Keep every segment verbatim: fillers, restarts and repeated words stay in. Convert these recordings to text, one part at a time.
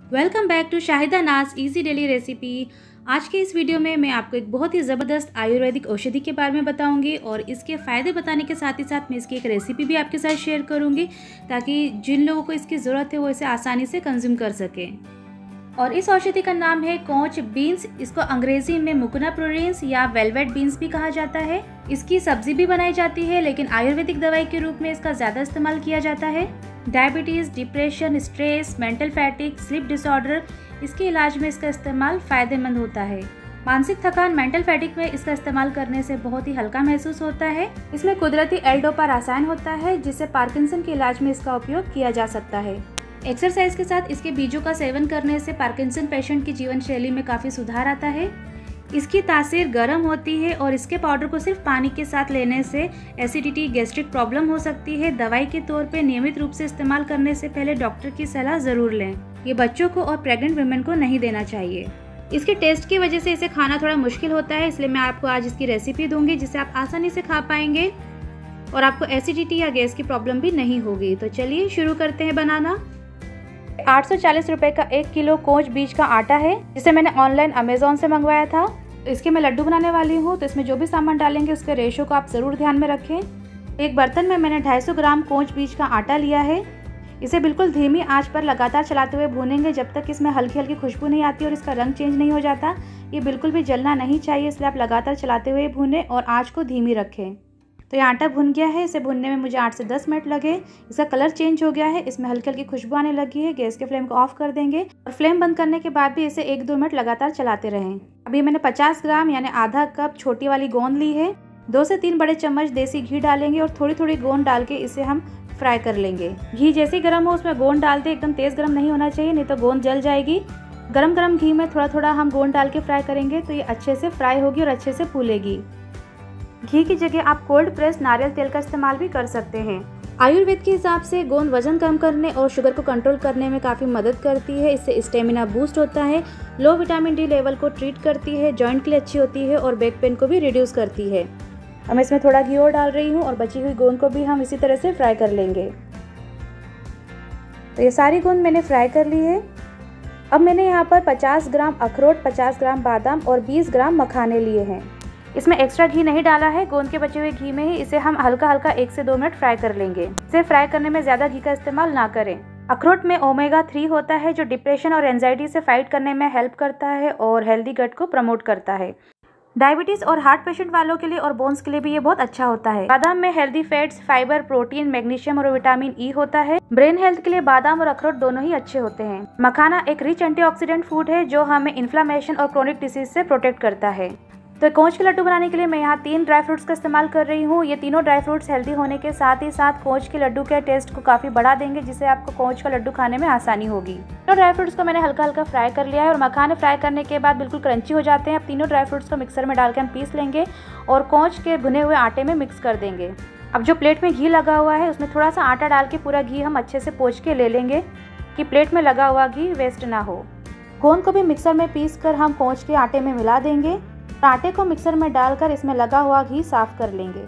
Welcome back to Shahida नाज easy daily recipe. आज के इस वीडियो में मैं आपको एक बहुत ही ज़बरदस्त आयुर्वेदिक औषधि के बारे में बताऊंगी और इसके फ़ायदे बताने के साथ ही साथ मैं इसकी एक रेसिपी भी आपके साथ शेयर करूंगी ताकि जिन लोगों को इसकी ज़रूरत है वो इसे आसानी से कंज्यूम कर सकें। और इस औषधि का नाम है कोंच बीन्स। इसको अंग्रेजी में मुकुना प्रोरिंस या वेलवेट बीन्स भी कहा जाता है। इसकी सब्जी भी बनाई जाती है, लेकिन आयुर्वेदिक दवाई के रूप में इसका ज़्यादा इस्तेमाल किया जाता है। Diabetes, depression, stress, mental fatigue, sleep disorder, इसके इलाज में इसका इस्तेमाल फ़ायदेमंद होता है। मानसिक थकान, मेंटल फैटिक में इसका इस्तेमाल करने से बहुत ही हल्का महसूस होता है। इसमें कुदरती एल डोपा रसायन होता है जिससे पार्किंसन के इलाज में इसका उपयोग किया जा सकता है। एक्सरसाइज के साथ इसके बीजों का सेवन करने से पार्किंसन पेशेंट की जीवन शैली में काफ़ी सुधार आता है। इसकी तासीर गर्म होती है और इसके पाउडर को सिर्फ पानी के साथ लेने से एसिडिटी, गैस्ट्रिक प्रॉब्लम हो सकती है। दवाई के तौर पे नियमित रूप से इस्तेमाल करने से पहले डॉक्टर की सलाह ज़रूर लें। ये बच्चों को और प्रेग्नेंट वुमेन को नहीं देना चाहिए। इसके टेस्ट की वजह से इसे खाना थोड़ा मुश्किल होता है, इसलिए मैं आपको आज इसकी रेसिपी दूंगी जिससे आप आसानी से खा पाएंगे और आपको एसिडिटी या गैस की प्रॉब्लम भी नहीं होगी। तो चलिए शुरू करते हैं बनाना। आठ सौ चालीस रुपए का एक किलो कोंच बीज का आटा है जिसे मैंने ऑनलाइन अमेजोन से मंगवाया था। इसके मैं लड्डू बनाने वाली हूँ, तो इसमें जो भी सामान डालेंगे उसके रेशो को आप ज़रूर ध्यान में रखें। एक बर्तन में मैंने दो सौ पचास ग्राम कोंच बीज का आटा लिया है। इसे बिल्कुल धीमी आंच पर लगातार चलाते हुए भूनेंगे जब तक इसमें हल्की हल्की खुशबू नहीं आती और इसका रंग चेंज नहीं हो जाता। ये बिल्कुल भी जलना नहीं चाहिए, इसलिए आप लगातार चलाते हुए भूनें और आँच को धीमी रखें। तो ये आटा भुन गया है। इसे भुनने में मुझे आठ से दस मिनट लगे। इसका कलर चेंज हो गया है, इसमें हल्की हल्की खुशबू आने लगी है। गैस के फ्लेम को ऑफ कर देंगे और फ्लेम बंद करने के बाद भी इसे एक दो मिनट लगातार चलाते रहें। अभी मैंने पचास ग्राम यानी आधा कप छोटी वाली गोंद ली है। दो से तीन बड़े चम्मच देसी घी डालेंगे और थोड़ी थोड़ी गोंद डाल के इसे हम फ्राई कर लेंगे। घी जैसे ही गर्म हो उसमें गोंद डाल दे। एकदम तेज़ गर्म नहीं होना चाहिए, नहीं तो गोंद जल जाएगी। गरम गरम घी में थोड़ा थोड़ा हम गोंद डाल के फ्राई करेंगे तो ये अच्छे से फ्राई होगी और अच्छे से फूलेगी। घी की जगह आप कोल्ड प्रेस नारियल तेल का इस्तेमाल भी कर सकते हैं। आयुर्वेद के हिसाब से गोंद वजन कम करने और शुगर को कंट्रोल करने में काफ़ी मदद करती है। इससे स्टेमिना बूस्ट होता है, लो विटामिन डी लेवल को ट्रीट करती है, जॉइंट के लिए अच्छी होती है और बैक पेन को भी रिड्यूस करती है। अब मैं इसमें थोड़ा घी और डाल रही हूँ और बची हुई गोंद को भी हम इसी तरह से फ्राई कर लेंगे। तो ये सारी गोंद मैंने फ्राई कर ली है। अब मैंने यहाँ पर पचास ग्राम अखरोट, पचास ग्राम बादाम और बीस ग्राम मखाने लिए हैं। इसमें एक्स्ट्रा घी नहीं डाला है, गोंद के बचे हुए घी में ही इसे हम हल्का हल्का एक से दो मिनट फ्राई कर लेंगे। इसे फ्राई करने में ज़्यादा घी का इस्तेमाल ना करें। अखरोट में ओमेगा थ्री होता है जो डिप्रेशन और एंजाइटी से फाइट करने में हेल्प करता है और हेल्दी गट को प्रमोट करता है। डायबिटीज़ और हार्ट पेशेंट वालों के लिए और बोन्स के लिए भी ये बहुत अच्छा होता है। बादाम में healthy fats, fibre, protein, magnesium और विटामिन ई होता है। ब्रेन हेल्थ के लिए बादाम और अखरोट दोनों ही अच्छे होते हैं। मखाना एक रिच एंटीऑक्सीडेंट फूड है जो हमें इन्फ्लामेशन और क्रोनिक डिसीज से प्रोटेक्ट करता है। तो कोंच के लड्डू बनाने के लिए मैं यहाँ तीन ड्राई फ्रूट्स का इस्तेमाल कर रही हूँ। ये तीनों ड्राई फ्रूट्स हेल्दी होने के साथ ही साथ कोंच के लड्डू के टेस्ट को काफ़ी बढ़ा देंगे, जिससे आपको कोंच का लड्डू खाने में आसानी होगी। तीनों ड्राई फ्रूट्स को मैंने हल्का हल्का फ्राई कर लिया है और मखाने फ्राई करने के बाद बिल्कुल क्रंची हो जाते हैं। अब तीनों ड्राई फ्रूट्स को मिक्सर में डाल के हम पीस लेंगे और कोंच के भुने हुए आटे में मिक्स कर देंगे। अब जो प्लेट में घी लगा हुआ है उसमें थोड़ा सा आटा डाल के पूरा घी हम अच्छे से पोंछ के ले लेंगे कि प्लेट में लगा हुआ घी वेस्ट ना हो। गोंद को भी मिक्सर में पीस कर हम कोंच के आटे में मिला देंगे। आटे को मिक्सर में डालकर इसमें लगा हुआ घी साफ कर लेंगे।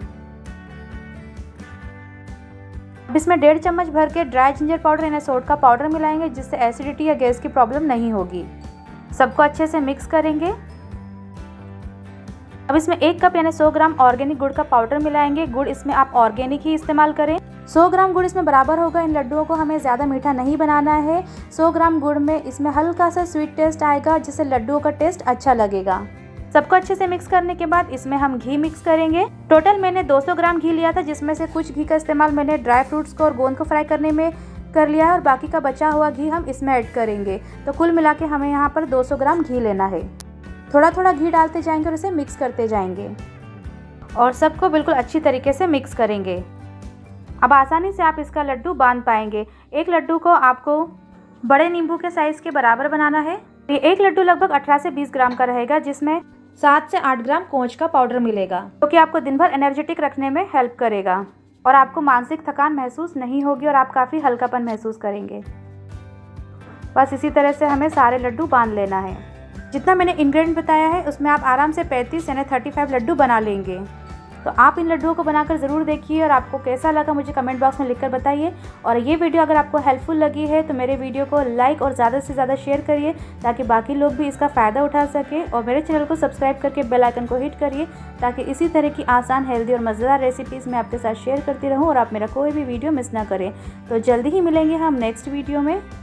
अब इसमें डेढ़ चम्मच भर के ड्राई जिंजर पाउडर यानी सोट का पाउडर मिलाएंगे जिससे एसिडिटी या गैस की प्रॉब्लम नहीं होगी। सबको अच्छे से मिक्स करेंगे। अब इसमें एक कप यानी सौ ग्राम ऑर्गेनिक गुड़ का पाउडर मिलाएंगे। गुड़ इसमें आप ऑर्गेनिक ही इस्तेमाल करें। सौ ग्राम गुड़ इसमें बराबर होगा। इन लड्डुओं को हमें ज़्यादा मीठा नहीं बनाना है। सौ ग्राम गुड़ में इसमें हल्का सा स्वीट टेस्ट आएगा जिससे लड्डुओं का टेस्ट अच्छा लगेगा। सबको अच्छे से मिक्स करने के बाद इसमें हम घी मिक्स करेंगे। टोटल मैंने दो सौ ग्राम घी लिया था जिसमें से कुछ घी का इस्तेमाल मैंने ड्राई फ्रूट्स को और गोंद को फ्राई करने में कर लिया है और बाकी का बचा हुआ घी हम इसमें ऐड करेंगे। तो कुल मिला के हमें यहाँ पर दो सौ ग्राम घी लेना है। थोड़ा थोड़ा घी डालते जाएंगे और इसे मिक्स करते जाएंगे और सबको बिल्कुल अच्छी तरीके से मिक्स करेंगे। अब आसानी से आप इसका लड्डू बांध पाएंगे। एक लड्डू को आपको बड़े नींबू के साइज़ के बराबर बनाना है। ये एक लड्डू लगभग अठारह से बीस ग्राम का रहेगा जिसमें सात से आठ ग्राम कोंच का पाउडर मिलेगा जो कि आपको दिन भर एनर्जेटिक रखने में हेल्प करेगा और आपको मानसिक थकान महसूस नहीं होगी और आप काफ़ी हल्कापन महसूस करेंगे। बस इसी तरह से हमें सारे लड्डू बांध लेना है। जितना मैंने इंग्रेडिएंट बताया है उसमें आप आराम से पैंतीस यानी पैंतीस लड्डू बना लेंगे। तो आप इन लड्डुओं को बनाकर ज़रूर देखिए और आपको कैसा लगा मुझे कमेंट बॉक्स में लिखकर बताइए। और ये वीडियो अगर आपको हेल्पफुल लगी है तो मेरे वीडियो को लाइक और ज़्यादा से ज़्यादा शेयर करिए ताकि बाकी लोग भी इसका फ़ायदा उठा सके। और मेरे चैनल को सब्सक्राइब करके बेल आइकन को हिट करिए ताकि इसी तरह की आसान, हेल्दी और मज़ेदार रेसिपीज़ मैं आपके साथ शेयर करती रहूँ और आप मेरा कोई भी वीडियो मिस ना करें। तो जल्दी ही मिलेंगे हम नेक्स्ट वीडियो में।